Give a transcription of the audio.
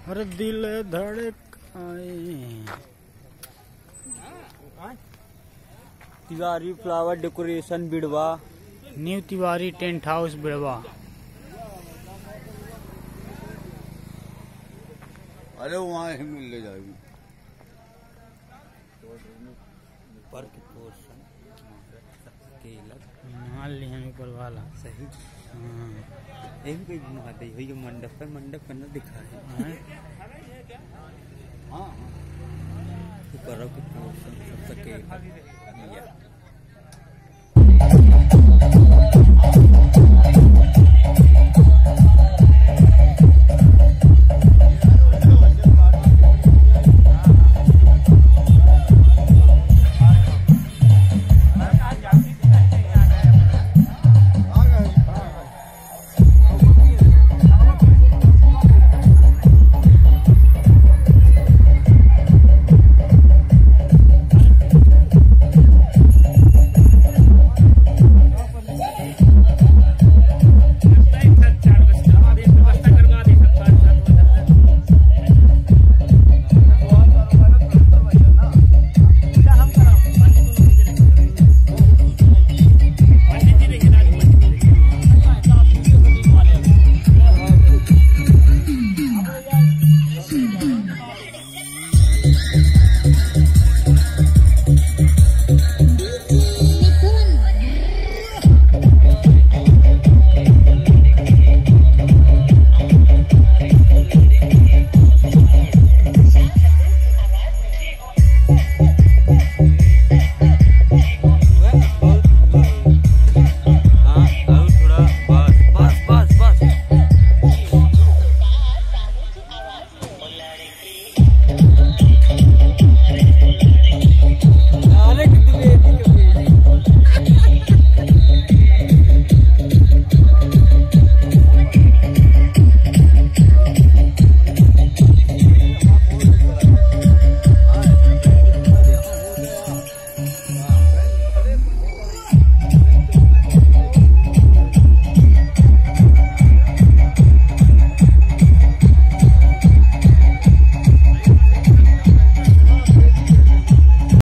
अरे दिल धड़काए। Tiwari flower decoration Birwa, new Tiwari tent house Birwa. अरे वहाँ ही मिल ले जाएगी। मान ली हम ऊपर वाला सही। हाँ। एक भी बना दे ये मंडप पे, मंडप करना दिखा है। हाँ करो कि पोर्शन सब सके